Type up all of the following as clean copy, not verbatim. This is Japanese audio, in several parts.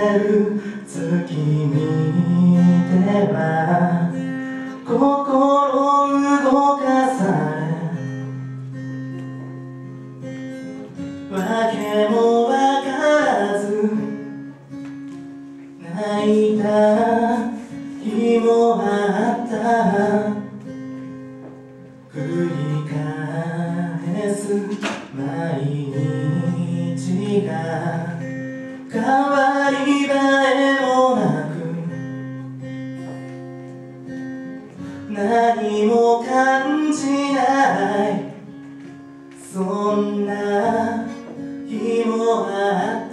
る月見ては心動かされ、わけもわからず泣いた日もあった。繰り返す毎日が変わり映えもなく、何も感じないそんな日もあった。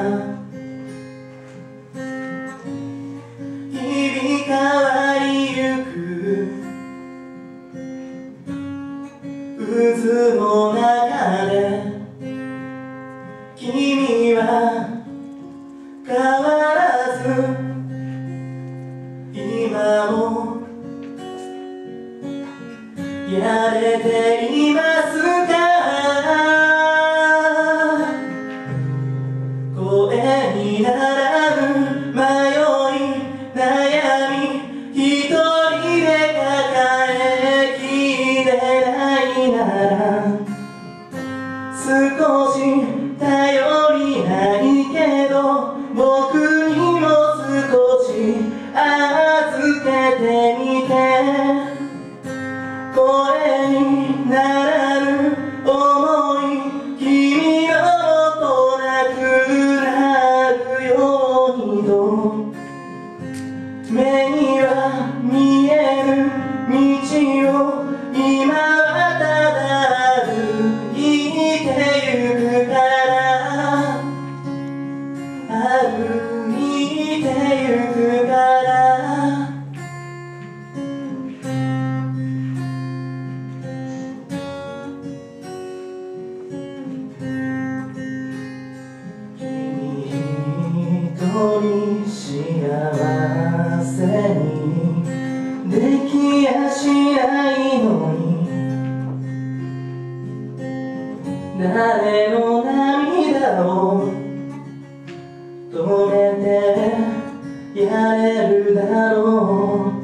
日々変わりゆく渦の中で君は変わらず今もやれていますか。声にならぬ迷い悩み一人で抱えきれないなら少し頼りないけど僕にも少し預けてみて。声にならぬ想い君のもとなくなるようにと、目には見えぬ道を今はただ歩いてゆくから歩いてゆくから幸せにできやしないのに、誰の涙を止めてやれるだろう。